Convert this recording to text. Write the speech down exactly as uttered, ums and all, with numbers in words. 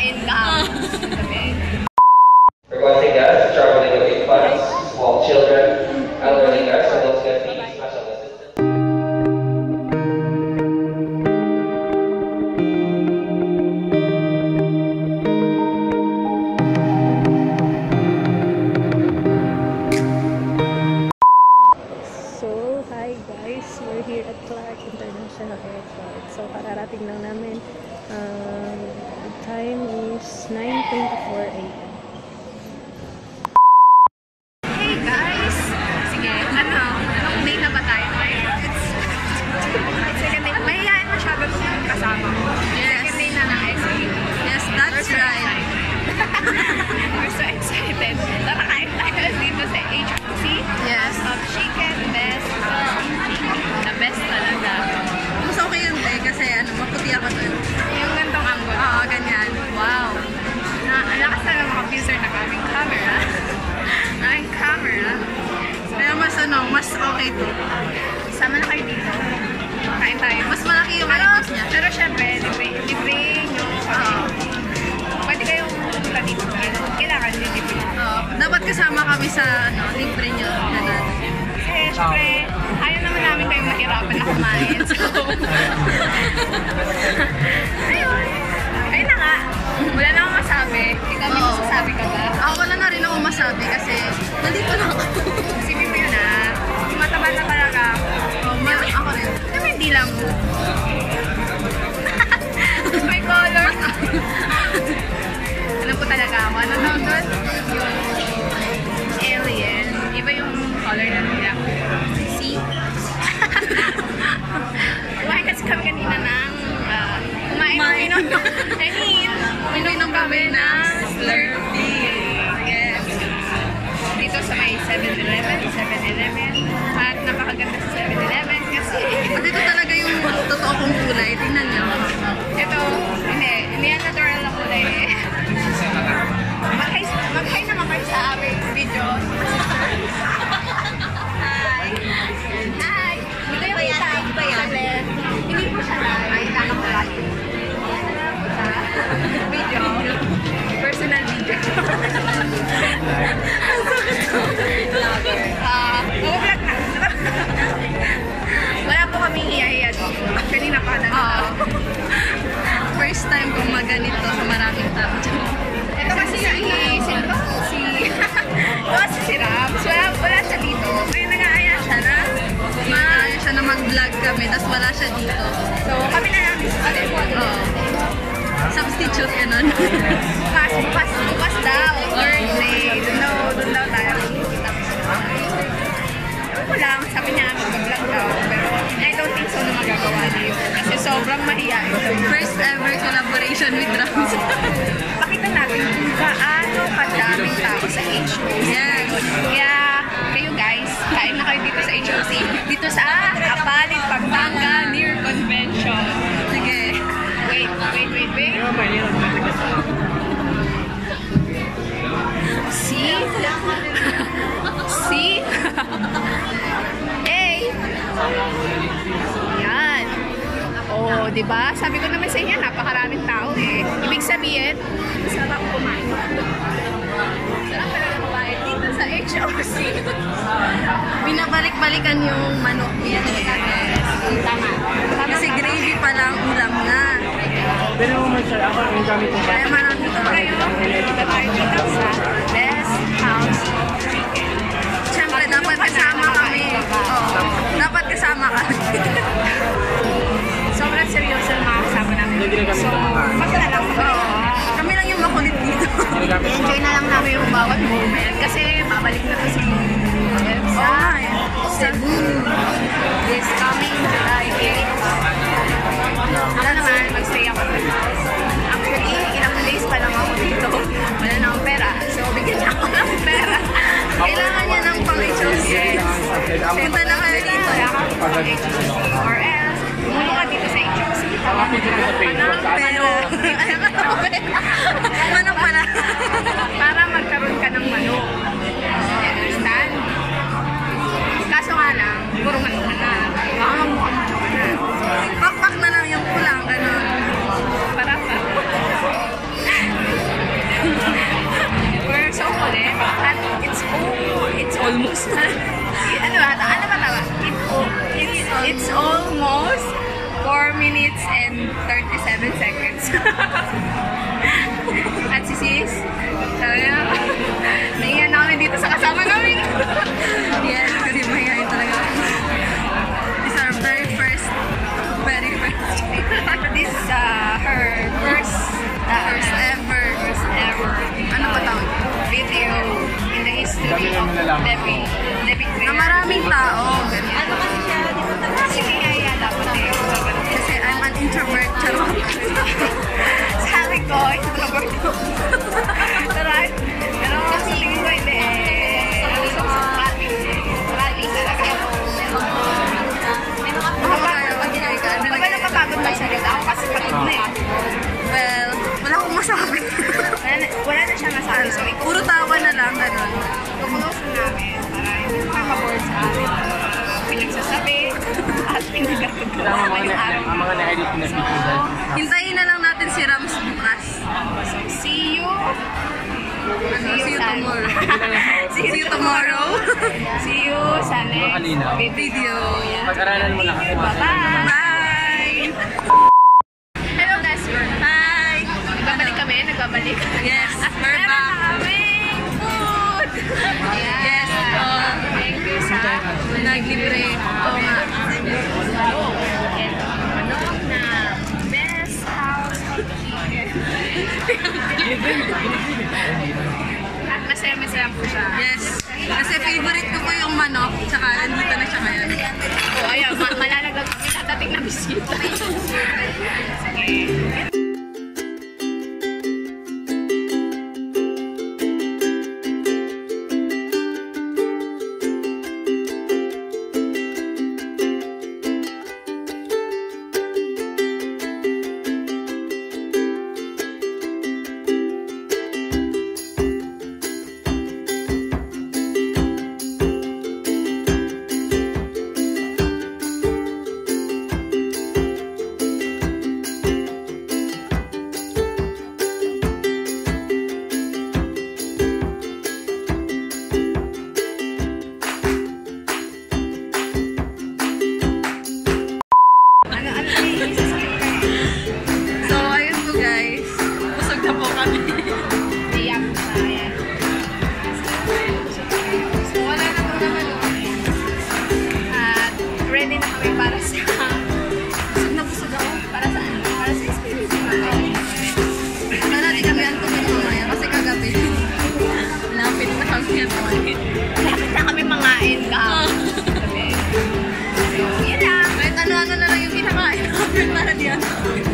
income. Requesting guests traveling with infants, small children, elderly guests, and those guests needing special assistance. So, hi guys, we're here at Clark International Airport. So, kararating lang namin. Um, the time is nine twenty-four a m Hey guys! Sige, ano? Anong day na ba tayo? It's second day. Mahihayin masyado itong kasama ko. Second day na ng S A. Yes, that's right. We're so excited. Tara kain tayo dito sa H O C. Yes. Of chicken, best. The best talaga. Mas okay yun eh, kasi ano, maputi ako dun. Yung gantong angle. Oo, ganyan. Wow. Na, ang lakas na ng mga user ng aming camera. Aming camera. Kaya mas ano, mas okay to. Sama na kayo dito. Kain tayo. Mas malaki yung Pero, items niya. pero syempre, libre, libre nyo kami. Pwede kayong pumunta dito. Kailangan din libre. Oo. Dapat kasama kami sa ano, libre nyo. Ganun. Kasi syempre, ayaw naman namin kayong mahirapan na kumain. So, ayun. Ayun na nga. Wala na akong masabi. Ikaw may Oo. masasabi ka ba? Ako wala na rin ako masabi kasi nandito lang ako. Isipin mo yun ah. Mataba na talaga ako. Oh, ma ako rin. Ano may dila mo? May color. Alam ko talaga ako. Ano tawag doon? Yung alien. Iba yung color na nila. See? Kumain kasi kami kanina ng uh, kumain Kumain. uminom. I mean, uminom kami ng Slurpee. Yes. Dito sa may seven eleven, seven eleven. At napakaganda sa seven eleven kasi Dito talaga yung totoo kong kulay. Tingnan niyo. ito, hindi, hindi yan natural na kulay eh. Mag-hi mag-hi naman kayo sa aming video. Hi! Hi! Ito yung kita. Saglit. Hindi po siya live. Ay, nakak ko lagi. Video. Personal video. Ah, mag-vlog na. Wala po kaming hiya-hiya dito. Kanina pa na. First time kong maganito sa maraming tao. Ito kasi si... Sino ba? Si... Ito kasi si Rams. Wala, wala siya dito. Ngayon nag-aaya siya na. Maaya siya na mag-vlog kami, tapos wala siya dito. So, kami na lang dito. Oo. Substitute ka nun. Bukas, bukas, bukas daw. Thursday. Doon daw, doon daw tayo. Ewan ko lang, sabi niya, mag-vlog daw. Pero I don't think so na magagawa niyo. Kasi sobrang mahihain. First ever collaboration with Rams. Pakita natin kung gaano kadaming tao sa H O C. Yes. Kaya, kayo guys, kain na kayo dito sa H O C. Dito sa Apalit, Pampanga, near Convention. Sige. Wait, wait, wait, wait. See? See? Hey! Yan. Oh, di ba? Sabi ko naman sa inyo, napakaraming tao eh. Ibig sabihin, sarap kumain. Sarap talaga kumain dito sa H O C. Binabalik-balikan yung manok niya. Yes, tama. Kasi gravy pa lang, ulam na. Pero naman sir, ako ang gamit ko. Kaya marami ito. Kayo, punta tayo dito sa BES House of Chicken. Siyempre, dapat kasama kami. Oo. Dapat kasama ka. Sobrang seryoso yung mga kasama namin. So, masala lang kami. Kami lang yung makulit dito. Enjoy na lang namin yung bawat moment. Kasi babalik na to si Debs Cha. Cebu. This coming July eighth. Ako naman, mag-stay ako dito. Actually, ilang days pa lang ako dito. Wala na akong pera. So, bigyan niya ako ng pera. Kailangan niya ng pang-H O C. Punta na kayo dito. Or else, pumunta ka dito sa H O C. Manang Pero, manok pala. para magkaroon ka ng manok. Understand? Kaso nga lang, puro manok ka na. Baka magmukhang manok ka na. Pakpak na lang yung kulang. Ganun. Para pa. and thirty-seven seconds. At si Sis, sabi niya, naiyan namin dito sa kasama namin. Yes, kasi mahihayin talaga. This is our very first, very first. This is uh, her first, uh, first ever, first ever. Ano ba tawag? Video in the history of Debbie. Debbie. Na maraming tao. Ano kasi siya? Kasi kaya dapat eh. Kasi I'm an introvert. Charot. Sabi ko, introvert ko. Pero, pero kasi tingin ko hindi. Rally. Rally talaga. Pag ano kapagod magsalita ako kasi pagod na eh. Well, wala akong masabi. wala, na, wala na siya masabi. So, puro tawa na lang. Ganun. Kukulosan namin para hindi makaka-board sa amin. Pinagsasabi at pinagkakagawa ngayong araw. Ang mga na-edit na video. Hintayin na lang natin si Rams bukas. So, see you. See you tomorrow. See you tomorrow. See you sa next video. Pag-aralan mo lang. Bye-bye. Bye. Hello guys. Hi. Nagbabalik kami. Nagbabalik. Yes. We're Meron back. na kaming food. Yes. Uh, Thank you sa naglibre. Oo nga. Ito, manok na B E S House of Chicken. At masaya-masaya po siya. Yes. Kasi favorite ko po yung manok. Tsaka nandito na siya ngayon. Oh, ayun, ma malalaglag kami tatating na bisita. Sige. Lapit na kami mangain ka. So, yun lang. Kahit ano-ano na lang yung kinakain namin para diyan.